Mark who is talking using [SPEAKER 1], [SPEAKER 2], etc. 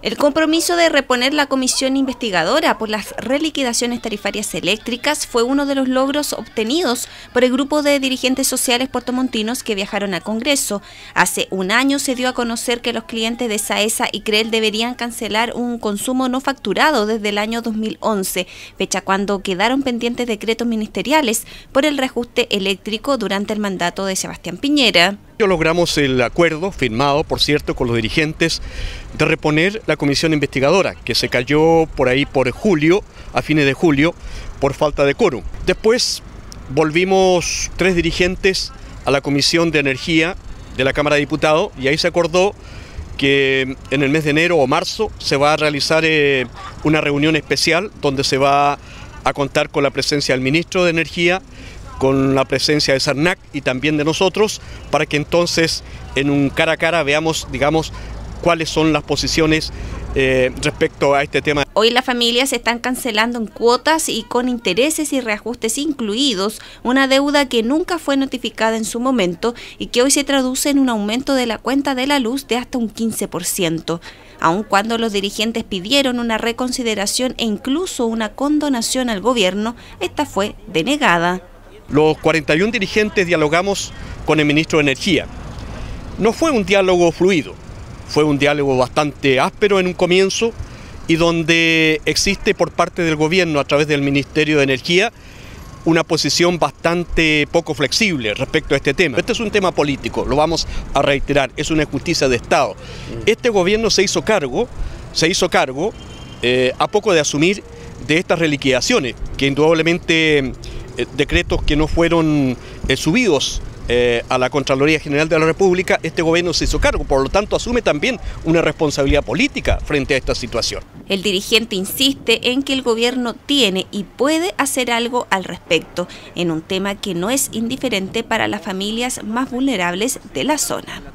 [SPEAKER 1] El compromiso de reponer la comisión investigadora por las reliquidaciones tarifarias eléctricas fue uno de los logros obtenidos por el grupo de dirigentes sociales puertomontinos que viajaron al Congreso. Hace un año se dio a conocer que los clientes de SAESA y CREL deberían cancelar un consumo no facturado desde el año 2011, fecha cuando quedaron pendientes decretos ministeriales por el reajuste eléctrico durante el mandato de Sebastián Piñera.
[SPEAKER 2] Logramos el acuerdo, firmado por cierto con los dirigentes, de reponer la comisión investigadora, que se cayó por ahí por julio, a fines de julio, por falta de quórum. Después volvimos 3 dirigentes a la Comisión de Energía de la Cámara de Diputados y ahí se acordó que en el mes de enero o marzo se va a realizar una reunión especial donde se va a contar con la presencia del ministro de Energía, con la presencia de SARNAC y también de nosotros, para que entonces en un cara a cara veamos, digamos, cuáles son las posiciones respecto a este tema.
[SPEAKER 1] Hoy las familias están cancelando en cuotas y con intereses y reajustes incluidos una deuda que nunca fue notificada en su momento y que hoy se traduce en un aumento de la cuenta de la luz de hasta un 15%. Aun cuando los dirigentes pidieron una reconsideración e incluso una condonación al gobierno, esta fue denegada.
[SPEAKER 2] Los 41 dirigentes dialogamos con el ministro de Energía. No fue un diálogo fluido, fue un diálogo bastante áspero en un comienzo y donde existe por parte del gobierno a través del Ministerio de Energía una posición bastante poco flexible respecto a este tema. Este es un tema político, lo vamos a reiterar, es una injusticia de Estado. Este gobierno se hizo cargo a poco de asumir de estas reliquidaciones, que indudablemente decretos que no fueron subidos a la Contraloría General de la República, este gobierno se hizo cargo, por lo tanto asume también una responsabilidad política frente a esta situación.
[SPEAKER 1] El dirigente insiste en que el gobierno tiene y puede hacer algo al respecto, en un tema que no es indiferente para las familias más vulnerables de la zona.